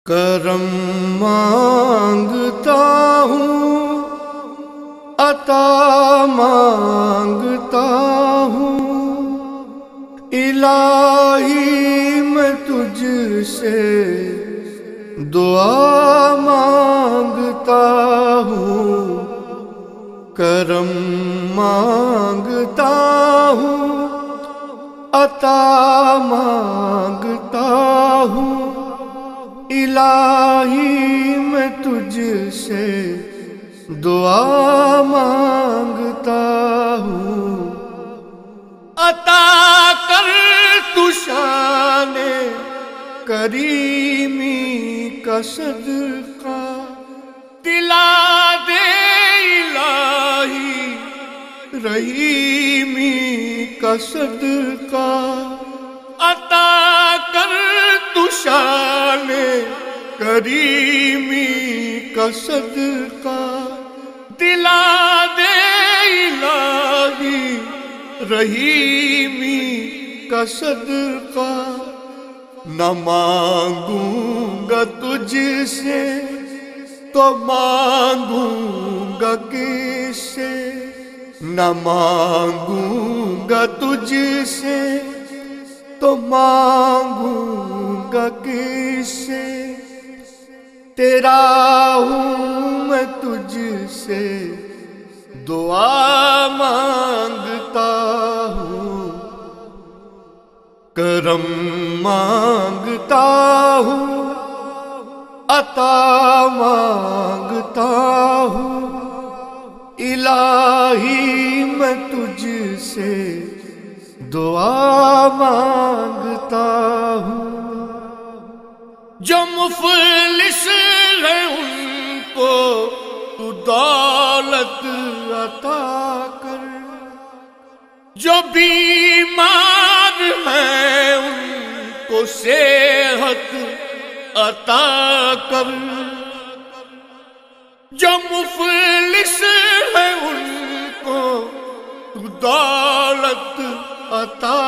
کرم مانگتا ہوں، عطا مانگتا ہوں، الہی میں تجھ سے دعا مانگتا ہوں، کرم مانگتا ہوں، عطا مانگتا ہوں، الہی میں تجھ سے دعا مانگتا ہوں۔ عطا کر تو شان کریمی کا صدقہ، دلا دے الہی رحیمی کا صدقہ، عطا کر تو شان کریمی کا صدقہ، دلا دے الہی رحیمی کا صدقہ۔ نہ مانگوں گا تجھ سے تو مانگوں گا کس سے، نہ مانگوں گا تجھ سے تو مانگوں گا کس سے، تیرا ہوں میں تجھ سے دعا مانگتا ہوں، کرم مانگتا ہوں، عطا مانگتا ہوں، الہی میں تجھ سے دعا مانگتا ہوں۔ جو مفلس ہے ان کو تو دولت عطا کر، جو بیمار ہیں ان کو صحت عطا کر، جو مفلس ہے ان کو تو دولت عطا